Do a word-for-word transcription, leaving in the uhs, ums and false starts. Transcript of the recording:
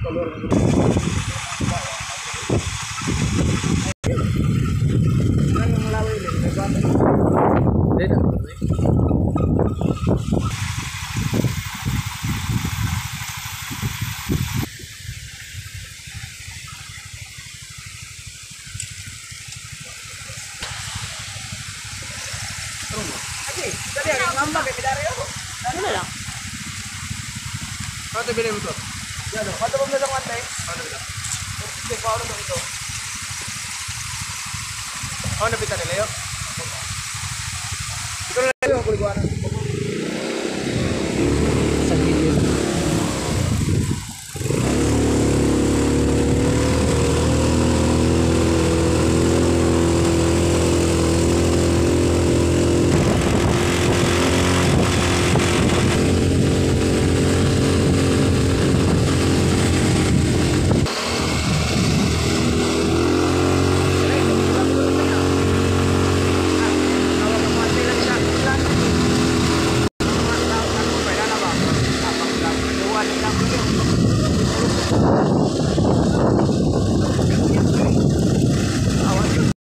Ano lang? Ano bilhin mo to? Yan o. Ano ba mo lang ante? Ano ba? Sige, paano mo ito? Ano na pita nila yun?